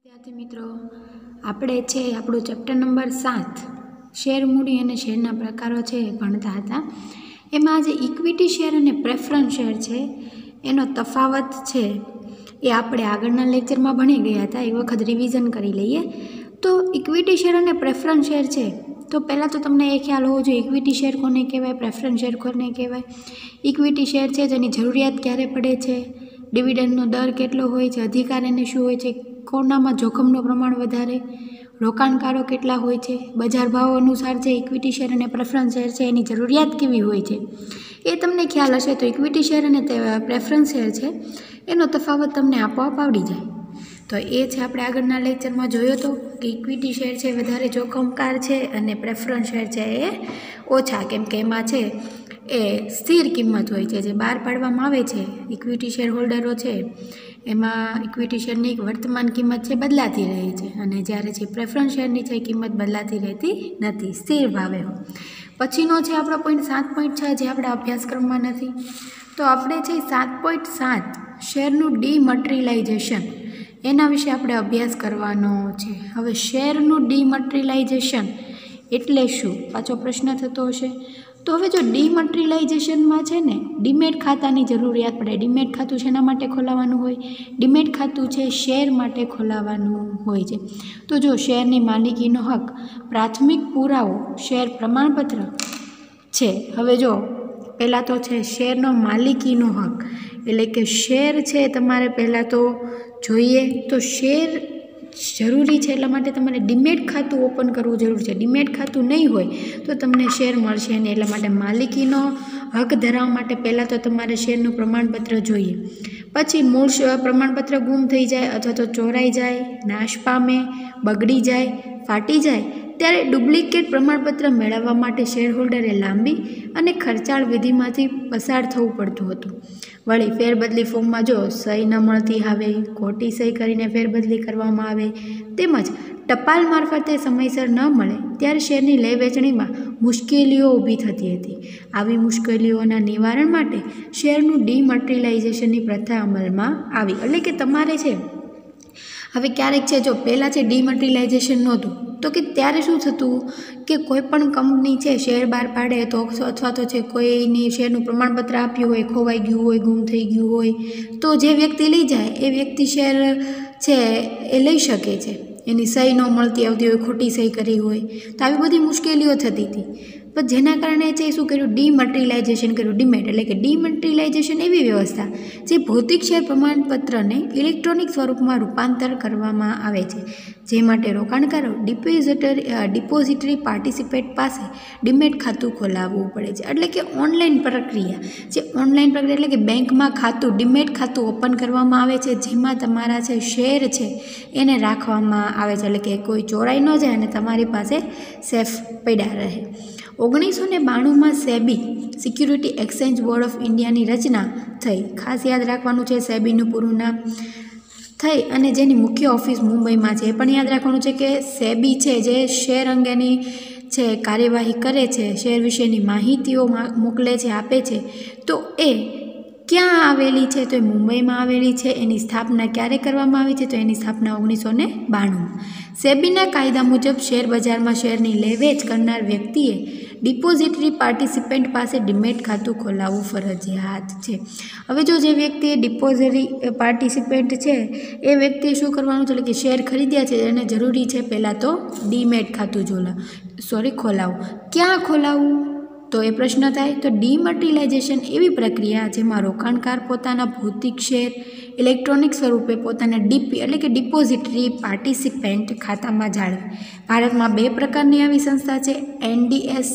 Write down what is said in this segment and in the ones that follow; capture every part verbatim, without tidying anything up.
विद्यार्थी मित्रों, આપણે છે આપણું ચેપ્ટર નંબર સાત શેર મૂડી અને શેરના પ્રકારો છે ભણતા હતા। એમાં જે ઇક્વિટી શેર અને પ્રેફરન્સ શેર છે એનો તફાવત છે એ આપણે આગળના લેક્ચરમાં ભણી ગયા હતા। એક વખત રિવિઝન કરી લઈએ તો ઇક્વિટી શેર અને પ્રેફરન્સ શેર છે તો પહેલાં તો તમને એ ખ્યાલ હોવો જોઈએ ઇક્વિટી શેર કોને કહેવાય, પ્રેફરન્સ શેર કોને કહેવાય। ઇક્વિટી શેર છે જેની જરૂરિયાત ક્યારે પડે છે, ડિવિડન્ડનો દર કેટલો હોય છે, અધિકાર એને શું હોય છે, કોનામાં જોખમનું પ્રમાણ વધારે, રોકાણકારો કેટલા હોય છે, બજાર ભાવ અનુસાર છે ઇક્વિટી શેર અને પ્રેફરન્સ શેર છે એની જરૂરિયાત કેવી હોય છે એ તમને ખ્યાલ હશે તો ઇક્વિટી શેર અને પ્રેફરન્સ શેર છે એનો તફાવત તમને આપોઆપ આવડી જાય। તો એ છે આપણે આગળના લેક્ચરમાં જોયો તો કે ઇક્વિટી શેર છે વધારે જોખમકાર છે અને પ્રેફરન્સ શેર છે એ ઓછા, કેમ કે એમાં છે એ સ્થિર કિંમત હોય છે જે બહાર પાડવામાં આવે છે। ઇક્વિટી શેર હોલ્ડરો છે એમાં ઇક્વિટી શેરની વર્તમાન કિંમત છે બદલાતી રહે છે અને જ્યારે છે પ્રેફરન્સ શેરની છે કિંમત બદલાતી રહેતી નથી, સ્થિર ભાવે હોય। પછીનો છે આપણો પોઈન્ટ સાત પોઈન્ટ છ જે આપણા અભ્યાસક્રમમાં નથી તો આપણે છે સાત પોઈન્ટ સાત શેરનું ડીમટરીલાઇઝેશન એના વિશે આપણે અભ્યાસ કરવાનો છે। હવે શેરનું ડીમટરીલાઇઝેશન એટલે શું પાછો પ્રશ્ન થતો હશે। તો હવે જો ડીમટરીલાઇઝેશનમાં છે ને ડીમેટ ખાતાની જરૂરિયાત પડે। ડીમેટ ખાતું શેના માટે ખોલાવવાનું હોય, ડીમેટ ખાતું છે શેર માટે ખોલાવવાનું હોય છે। તો જો શેરની માલિકીનો હક પ્રાથમિક પુરાવો શેર પ્રમાણપત્ર છે। હવે જો પહેલાં તો છે શેરનો માલિકીનો હક એટલે કે શેર છે તમારે પહેલાં તો જોઈએ તો શેર જરૂરી છે એટલા માટે તમારે ડીમેટ ખાતું ઓપન કરવું જરૂરી છે। ડીમેટ ખાતું નહીં હોય તો તમને શેર મળશે નહીં, એટલા માટે માલિકીનો હક ધરાવવા માટે પહેલાં તો તમારે શેરનું પ્રમાણપત્ર જોઈએ। પછી મૂળ પ્રમાણપત્ર ગુમ થઈ જાય અથવા તો ચોરાઈ જાય, નાશ પામે, બગડી જાય, ફાટી જાય ત્યારે ડુપ્લિકેટ પ્રમાણપત્ર મેળવવા માટે શેર હોલ્ડરે લાંબી અને ખર્ચાળ વિધિમાંથી પસાર થવું પડતું હતું। વળી ફેરબદલી ફોર્મમાં જો સહી ન મળતી આવે, ખોટી સહી કરીને ફેરબદલી કરવામાં આવે તેમજ ટપાલ મારફતે સમયસર ન મળે ત્યારે શેરની લે વેચણીમાં મુશ્કેલીઓ ઊભી થતી હતી। આવી મુશ્કેલીઓના નિવારણ માટે શેરનું ડીમટરીલાઇઝેશનની પ્રથા અમલમાં આવી। એટલે કે તમારે છે હવે ક્યારેક છે જો પહેલાં છે ડીમટરીલાઇઝેશન નહોતું તો કે ત્યારે શું થતું કે કોઈ પણ કંપની છે શેર બહાર પાડે તો અથવા તો છે કોઈની શેરનું પ્રમાણપત્ર આપ્યું હોય, ખોવાઈ ગયું હોય, ગુમ થઈ ગયું હોય તો જે વ્યક્તિ લઈ જાય એ વ્યક્તિ શેર છે એ લઈ શકે છે, એની સહી ન મળતી આવતી હોય, ખોટી સહી કરી હોય તો આવી બધી મુશ્કેલીઓ થતી હતી। પણ જેના કારણે છે શું કર્યું ડીમટરીલાઇઝેશન કર્યું, ડીમેટ એટલે કે ડીમટરીલાઇઝેશન એવી વ્યવસ્થા જે ભૌતિક શેર પ્રમાણપત્રને ઇલેક્ટ્રોનિક સ્વરૂપમાં રૂપાંતર કરવામાં આવે છે જે માટે રોકાણકારો ડિપોઝિટરી ડિપોઝિટરી પાર્ટિસિપેટ પાસે ડીમેટ ખાતું ખોલાવવું પડે છે। એટલે કે ઓનલાઈન પ્રક્રિયા જે ઓનલાઈન પ્રક્રિયા એટલે કે બેંકમાં ખાતું ડીમેટ ખાતું ઓપન કરવામાં આવે છે જેમાં તમારા છે શેર છે એને રાખવામાં આવે છે એટલે કે કોઈ ચોરાઈ ન જાય અને તમારી પાસે સેફ પડ્યા રહે। ઓગણીસો ને બાણુંમાં SEBI security exchange board of ઇન્ડિયાની રચના થઈ। ખાસ યાદ રાખવાનું છે સેબીનું પૂરું નામ થઈ અને જેની મુખ્ય ઓફિસ મુંબઈમાં છે। એ પણ યાદ રાખવાનું છે કે સેબી છે જે શેર અંગેની છે કાર્યવાહી કરે છે, શેર વિશેની માહિતીઓ મોકલે છે, આપે છે તો એ ક્યાં આવેલી છે તો એ મુંબઈમાં આવેલી છે। એની સ્થાપના ક્યારે કરવામાં આવી છે તો એની સ્થાપના ઓગણીસો ને બાણુંમાં। સેબીના કાયદા મુજબ શેર બજારમાં શેરની લે વેચ કરનાર વ્યક્તિએ ડિપોઝિટરી પાર્ટિસિપેન્ટ પાસે ડીમેટ ખાતું ખોલાવવું ફરજિયાત છે। હવે જો જે વ્યક્તિ ડિપોઝિટરી પાર્ટિસિપેન્ટ છે એ વ્યક્તિએ શું કરવાનું છે એટલે કે શેર ખરીદ્યા છે એને જરૂરી છે પહેલાં તો ડીમેટ ખાતું જોલા સોરી ખોલાવવું। ક્યાં ખોલાવવું તો એ પ્રશ્ન થાય તો ડીમટરીલાઇઝેશન એવી પ્રક્રિયા જેમાં રોકાણકાર પોતાના ભૌતિક શેર ઇલેક્ટ્રોનિક સ્વરૂપે પોતાના ડીપી એટલે કે ડિપોઝિટરી પાર્ટિસિપેન્ટ ખાતામાં જાળવે। ભારતમાં બે પ્રકારની આવી સંસ્થા છે એનડીએસ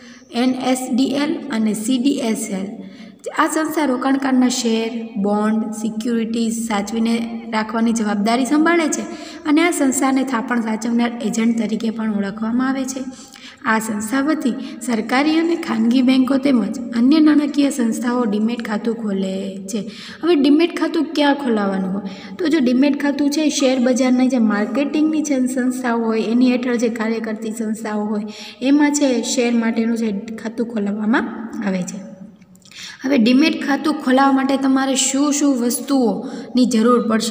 એનએસડીએલ અને સીડીએસએલ। આ સંસ્થા રોકાણકારના શેર, બોન્ડ, સિક્યુરિટીઝ સાચવીને રાખવાની જવાબદારી સંભાળે છે અને આ સંસ્થાને થાપણ સાચવનાર એજન્ટ તરીકે પણ ઓળખવામાં આવે છે। આ સંસ્થા વતી સરકારી અને ખાનગી બેન્કો તેમજ અન્ય નાણાકીય સંસ્થાઓ ડીમેટ ખાતું ખોલે છે। હવે ડીમેટ ખાતું ક્યાં ખોલાવવાનું હોય તો જો ડીમેટ ખાતું છે શેર બજારના જે માર્કેટિંગની છે સંસ્થાઓ હોય એની હેઠળ જે કાર્ય કરતી સંસ્થાઓ હોય એમાં છે શેર માટેનું છે ખાતું ખોલાવવામાં આવે છે। હવે ડીમેટ ખાતું ખોલાવવા માટે તમારે શું શું વસ્તુઓની જરૂર પડશે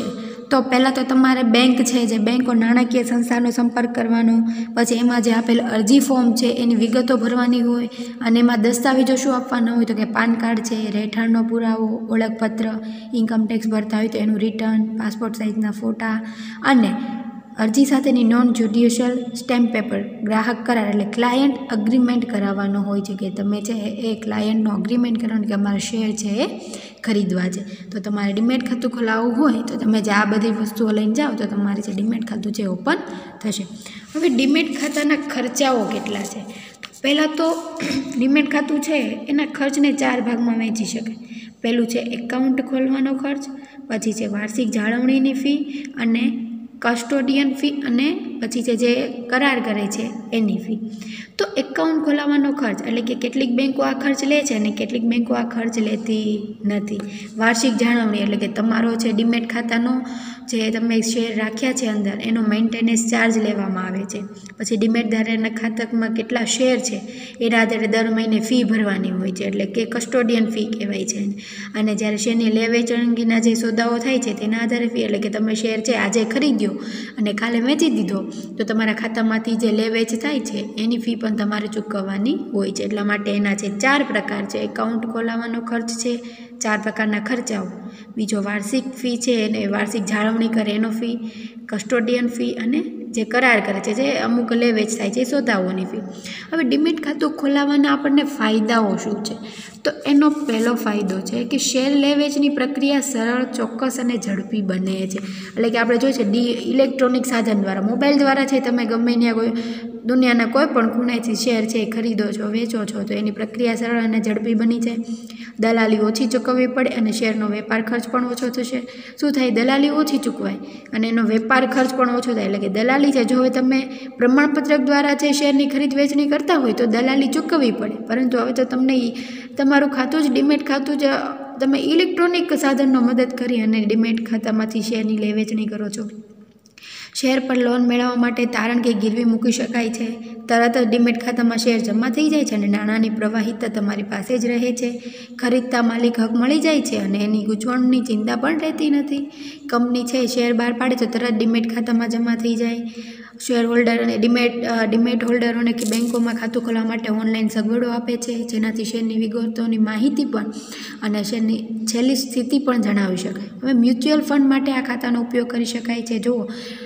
તો પહેલાં તો તમારે બેંક છે જે બેંકો નાણાકીય સંસ્થાનો સંપર્ક કરવાનો, પછી એમાં જે આપેલ અરજી ફોર્મ છે એની વિગતો ભરવાની હોય અને એમાં દસ્તાવેજો શું આપવાના હોય તો કે પાન કાર્ડ છે, રહેઠાણનો પુરાવો, ઓળખપત્ર, ઇન્કમટેક્સ ભરતા હોય તો એનું રિટર્ન, પાસપોર્ટ સાઇઝના ફોટા અને અરજી સાથેની નોન જ્યુડિશિયલ સ્ટેમ્પ પેપર, ગ્રાહક કરાર એટલે ક્લાયન્ટ અગ્રીમેન્ટ કરાવવાનો હોય છે કે તમે છે એ ક્લાયન્ટનો અગ્રીમેન્ટ કરવાનું કે અમારા શેર છે એ ખરીદવા છે. તો તમારે ડીમેટ ખાતું ખોલાવવું હોય તો તમે જે આ બધી વસ્તુઓ લઈને જાઓ તો તમારે જે ડીમેટ ખાતું છે ઓપન થશે. હવે ડીમેટ ખાતાના ખર્ચાઓ કેટલા છે? પહેલાં તો ડીમેટ ખાતું છે એના ખર્ચને ચાર ભાગમાં વહેંચી શકાય. પહેલું છે એકાઉન્ટ ખોલવાનો ખર્ચ, પછી છે વાર્ષિક જાળવણીની ફી અને કસ્ટોડિયન ફી અને પછી છે જે કરાર કરે છે એની ફી. તો એકાઉન્ટ ખોલાવવાનો ખર્ચ એટલે કે કેટલીક બેંકો આ ખર્ચ લે છે અને કેટલીક બેંકો આ ખર્ચ લેતી નથી. વાર્ષિક જાળવણી એટલે કે તમારો છે ડીમેટ ખાતાનો જે તમે શેર રાખ્યા છે અંદર એનો મેન્ટેનન્સ ચાર્જ લેવામાં આવે છે. પછી ડીમેટ ધારકના ખાતામાં કેટલા શેર છે એના આધારે દર મહિને ફી ભરવાની હોય છે એટલે કે કસ્ટોડિયન ફી કહેવાય છે. અને જ્યારે શેરની લે વેચાણ અંગેના જે સોદાઓ થાય છે તેના આધારે ફી એટલે કે તમે શેર છે આજે ખરીદ્યો અને કાલે વેચી દીધો તો તમારા ખાતામાંથી જે લે વેચ થાય છે એની ફી પણ તમારે ચૂકવવાની હોય છે. એટલા માટે એના છે ચાર પ્રકાર છે. એકાઉન્ટ ખોલાવવાનો ખર્ચ છે, ચાર પ્રકારના ખર્ચાઓ, બીજો વાર્ષિક ફી છે અને વાર્ષિક જાળવણી કરે એનો ફી, કસ્ટોડિયન ફી અને જે કરાર કરે છે જે અમુક લે વેચ થાય છે એ સોદાઓની ફી. હવે ડીમેટ ખાતું ખોલાવવાના આપણને ફાયદાઓ શું છે? તો એનો પહેલો ફાયદો છે કે શેર લે વેચની પ્રક્રિયા સરળ, ચોક્કસ અને ઝડપી બને છે. એટલે કે આપણે જોઈએ છે ડી ઇલેક્ટ્રોનિક સાધન દ્વારા, મોબાઈલ દ્વારા છે તમે ગમે ત્યાં કોઈ દુનિયાના કોઈ પણ ખૂણેથી શેર છે એ ખરીદો છો, વેચો છો તો એની પ્રક્રિયા સરળ અને ઝડપી બની છે. દલાલી ઓછી ચૂકવવી પડે અને શેરનો વેપાર ખર્ચ પણ ઓછો થશે. શું થાય? દલાલી ઓછી ચૂકવાય અને એનો વેપાર ખર્ચ પણ ઓછો થાય. એટલે કે દલાલી છે જો હવે તમે પ્રમાણપત્રક દ્વારા જે શેરની ખરીદ વેચણી કરતા હોય તો દલાલી ચૂકવવી પડે, પરંતુ હવે તો તમને તમારું ખાતું જ ડીમેટ ખાતું જ તમે ઇલેક્ટ્રોનિક સાધનનો મદદ કરી અને ડીમેટ ખાતામાંથી શેરની લે વેચણી કરો છો. શેર પર લોન મેળવવા માટે તારણ કે ગીરવી મૂકી શકાય છે. તરત જ ડીમેટ ખાતામાં શેર જમા થઈ જાય છે અને નાણાંની પ્રવાહિતા તમારી પાસે જ રહે છે. ખરીદતા માલિક હક મળી જાય છે અને એની ગૂંચવણની ચિંતા પણ રહેતી નથી. કંપની છે શેર બહાર પાડે તો તરત ડીમેટ ખાતામાં જમા થઈ જાય. શેર હોલ્ડર અને ડીમેટ ડીમેટ હોલ્ડરોને કે બેંકોમાં ખાતું ખોલવા માટે ઓનલાઈન સગવડો આપે છે જેનાથી શેરની વિગતોની માહિતી પણ અને શેરની છેલ્લી સ્થિતિ પણ જણાવી શકાય. હવે મ્યુચ્યુઅલ ફંડ માટે આ ખાતાનો ઉપયોગ કરી શકાય છે. જુઓ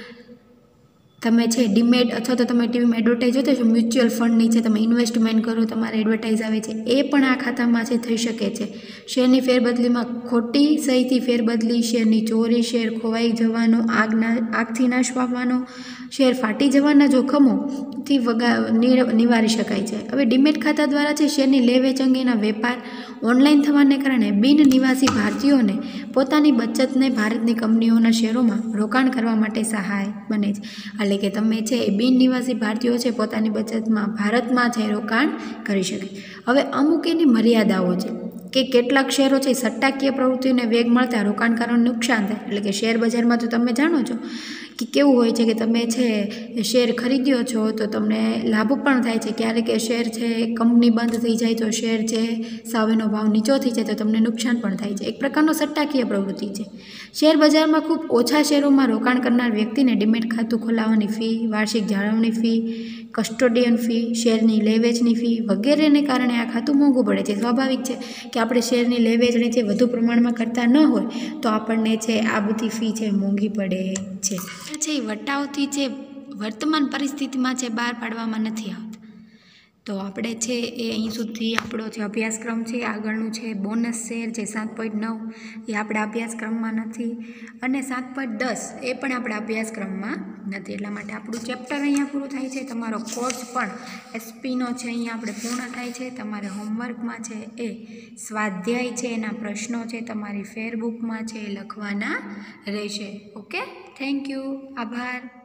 તમે છે ડીમેટ અથવા તો તમે ટીવીમાં એડવર્ટાઈઝ જોતા છો મ્યુચ્યુઅલ ફંડની છે, તમે ઇન્વેસ્ટમેન્ટ કરો તમારે એડવર્ટાઈઝ આવે છે એ પણ આ ખાતામાં છે થઈ શકે છે. શેરની ફેરબદલીમાં ખોટી સહીથી ફેરબદલી, શેરની ચોરી, શેર ખોવાઈ જવાનો, આગના આગથી નાશ પામવાનો, શેર ફાટી જવાના જોખમોથી વગા નિવારી શકાય છે. હવે ડીમેટ ખાતા દ્વારા છે શેરની લે વેચ અંગેના વેપાર ઓનલાઈન થવાને કારણે બિન નિવાસી ભારતીયોને પોતાની બચતને ભારતની કંપનીઓના શેરોમાં રોકાણ કરવા માટે સહાય બને છે. એટલે કે તમે છે એ બિન નિવાસી ભારતીયો છે પોતાની બચતમાં ભારતમાં છે રોકાણ કરી શકે. હવે અમુક એની મર્યાદાઓ છે કે કેટલાક શેરો છે સટ્ટાકીય પ્રવૃત્તિઓને વેગ મળતા રોકાણકારોને નુકસાન થાય. એટલે કે શેર બજારમાં તો તમે જાણો છો કે કેવું હોય છે કે તમે છે શેર ખરીદ્યો છો તો તમને લાભ પણ થાય છે. ક્યારેક એ શેર છે કંપની બંધ થઈ જાય તો શેર છે સાવ એનો ભાવ નીચો થઈ જાય તો તમને નુકસાન પણ થાય છે. એક પ્રકારનો સટ્ટાકીય પ્રવૃત્તિ છે. શેર બજારમાં ખૂબ ઓછા શેરોમાં રોકાણ કરનાર વ્યક્તિને ડીમેટ ખાતું ખોલાવવાની ફી, વાર્ષિક જાળવણી ફી, કસ્ટોડિયન ફી, શેરની લે વેચની ફી વગેરેને કારણે આ ખાતું મોંઘું પડે છે. સ્વાભાવિક છે કે આપણે શેરની લે વેચણી છે વધુ પ્રમાણમાં કરતા ન હોય તો આપણને છે આ બધી ફી છે મોંઘી પડે છે. છે વટાવથી છે વર્તમાન પરિસ્થિતિમાં છે બહાર પાડવામાં નથી આવતા. તો આપણે છે એ અહીં સુધી આપણો જે અભ્યાસક્રમ છે આગળનું છે બોનસ શેર છે સાત પોઈન્ટ નવ એ આપણા અભ્યાસક્રમમાં નથી અને સાત પોઈન્ટ દસ એ પણ આપણા અભ્યાસક્રમમાં નથી. એટલા માટે આપણું ચેપ્ટર અહીંયા પૂરું થાય છે. તમારો કોર્સ પણ એસપીનો છે અહીંયા આપણે પૂર્ણ થાય છે. તમારે હોમવર્કમાં છે એ સ્વાધ્યાય છે એના પ્રશ્નો છે તમારી ફેરબુકમાં છે એ લખવાના રહેશે. ઓકે, થેન્ક યુ, આભાર.